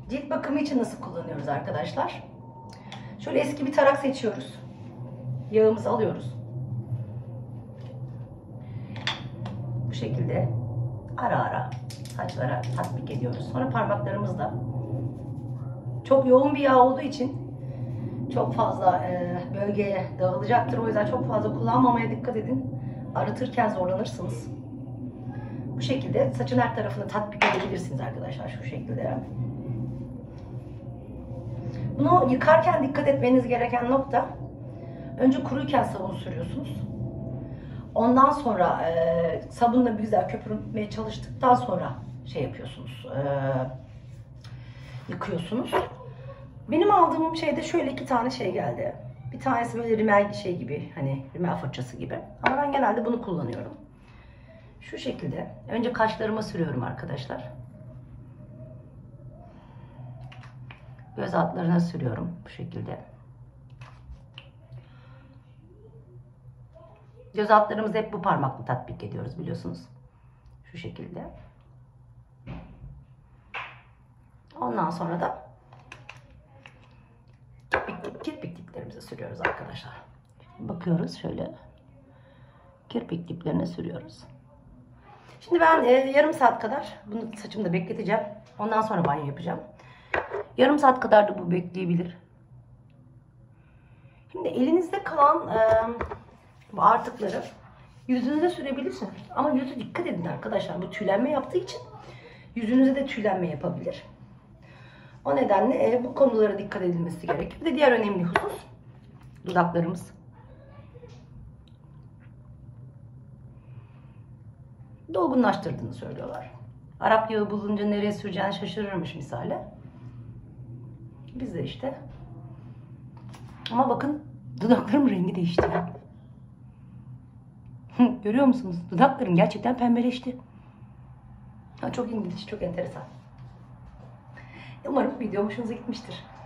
Cilt bakımı için nasıl kullanıyoruz arkadaşlar? Şöyle eski bir tarak seçiyoruz. Yağımızı alıyoruz. Bu şekilde ara ara saçlara tatbik ediyoruz. Sonra parmaklarımızla, çok yoğun bir yağ olduğu için çok fazla bölgeye dağılacaktır. O yüzden çok fazla kullanmamaya dikkat edin. Arıtırken zorlanırsınız. Bu şekilde saçın her tarafını tatbik edebilirsiniz arkadaşlar. Şu şekilde. Bunu yıkarken dikkat etmeniz gereken nokta, önce kuruyken sabun sürüyorsunuz. Ondan sonra sabunla bir güzel köpürmeye çalıştıktan sonra şey yapıyorsunuz, yıkıyorsunuz. Benim aldığım şeyde şöyle 2 tane şey geldi. Bir tanesi böyle rimel şey gibi, hani rimel fırçası gibi. Ama ben genelde bunu kullanıyorum. Şu şekilde. Önce kaşlarıma sürüyorum arkadaşlar. Göz altlarına sürüyorum bu şekilde. Göz altlarımızı hep bu parmakla tatbik ediyoruz biliyorsunuz. Şu şekilde. Ondan sonra da kirpik diplerimize sürüyoruz arkadaşlar. Bakıyoruz şöyle. Kirpik diplerine sürüyoruz. Şimdi ben yarım saat kadar bunu saçımda bekleteceğim. Ondan sonra banyo yapacağım. Yarım saat kadar da bu bekleyebilir. Şimdi elinizde kalan bu artıkları yüzünüze sürebilirsiniz. Ama yüzü dikkat edin arkadaşlar. Bu tüylenme yaptığı için yüzünüze de tüylenme yapabilir. O nedenle bu konulara dikkat edilmesi gerekir. Bir de diğer önemli husus dudaklarımız. Dolgunlaştırdığını söylüyorlar. Arap yağı bulunca nereye süreceğini şaşırırmış misali. Biz de işte. Ama bakın dudaklarım rengi değişti. Görüyor musunuz? Dudaklarım gerçekten pembeleşti. Çok ilginç, çok enteresan. Umarım video hoşunuza gitmiştir.